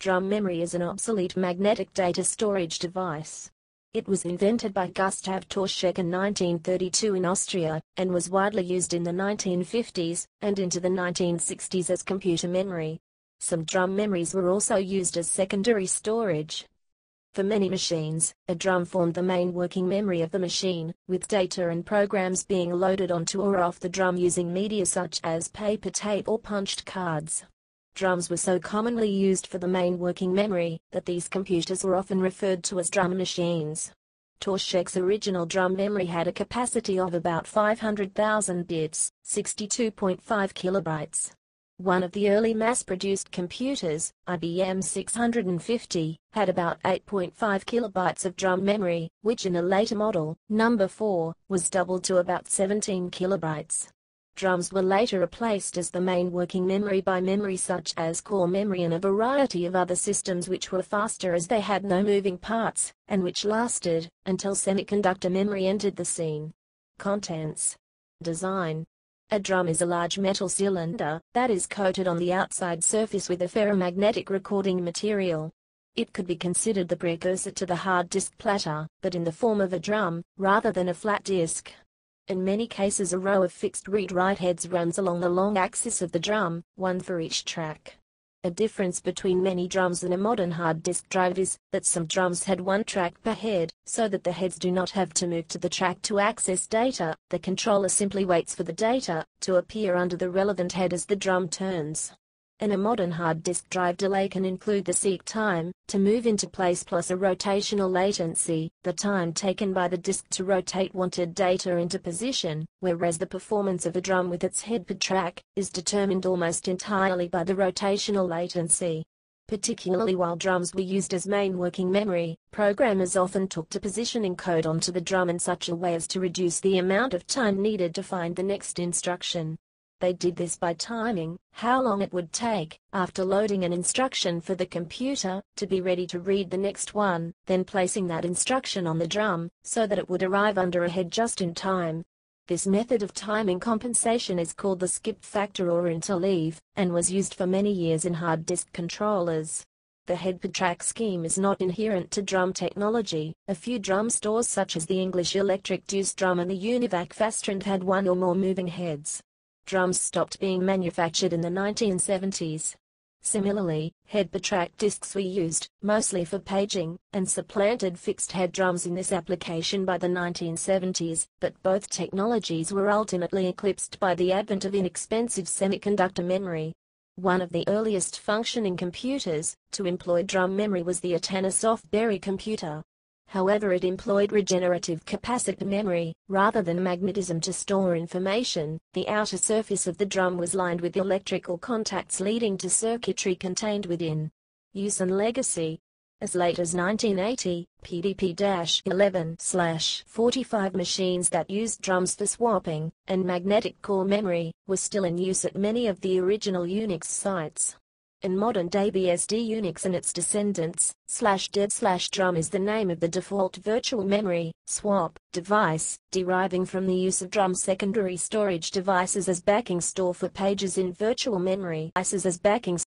drum memory is an obsolete magnetic data storage device. It was invented by Gustav Tauschek in 1932 in Austria, and was widely used in the 1950s and into the 1960s as computer memory. Some drum memories were also used as secondary storage. For many machines, a drum formed the main working memory of the machine, with data and programs being loaded onto or off the drum using media such as paper tape or punched cards. Drums were so commonly used for the main working memory that these computers were often referred to as drum machines. Tauschek's original drum memory had a capacity of about 500,000 bits, 62.5 kilobytes. One of the early mass-produced computers, IBM 650, had about 8.5 kilobytes of drum memory, which in a later model, number 4, was doubled to about 17 kilobytes. Drums were later replaced as the main working memory by memory such as core memory and a variety of other systems which were faster as they had no moving parts, and which lasted until semiconductor memory entered the scene. Contents. Design. A drum is a large metal cylinder that is coated on the outside surface with a ferromagnetic recording material. It could be considered the precursor to the hard disk platter, but in the form of a drum, rather than a flat disk. In many cases a row of fixed read-write heads runs along the long axis of the drum, one for each track. A difference between many drums and a modern hard disk drive is that some drums had one track per head, so that the heads do not have to move to the track to access data. The controller simply waits for the data to appear under the relevant head as the drum turns. In a modern hard disk drive, delay can include the seek time to move into place plus a rotational latency, the time taken by the disk to rotate wanted data into position, whereas the performance of a drum with its head per track is determined almost entirely by the rotational latency. Particularly while drums were used as main working memory, programmers often took to positioning code onto the drum in such a way as to reduce the amount of time needed to find the next instruction. They did this by timing how long it would take, after loading an instruction for the computer, to be ready to read the next one, then placing that instruction on the drum, so that it would arrive under a head just in time. This method of timing compensation is called the skip factor or interleave, and was used for many years in hard disk controllers. The head per track scheme is not inherent to drum technology. A few drum stores such as the English Electric Deuce Drum and the Univac Fastrand had one or more moving heads. Drums stopped being manufactured in the 1970s. Similarly, head per track discs were used, mostly for paging, and supplanted fixed head drums in this application by the 1970s, but both technologies were ultimately eclipsed by the advent of inexpensive semiconductor memory. One of the earliest functioning computers to employ drum memory was the Atana Softberry computer. However, it employed regenerative capacitor memory, rather than magnetism to store information. The outer surface of the drum was lined with electrical contacts leading to circuitry contained within. Use and legacy. As late as 1980, PDP-11/45 machines that used drums for swapping and magnetic core memory were still in use at many of the original Unix sites. In modern-day BSD Unix and its descendants, /dev/drum is the name of the default virtual memory swap device, deriving from the use of drum secondary storage devices as backing store for pages in virtual memory devices as backing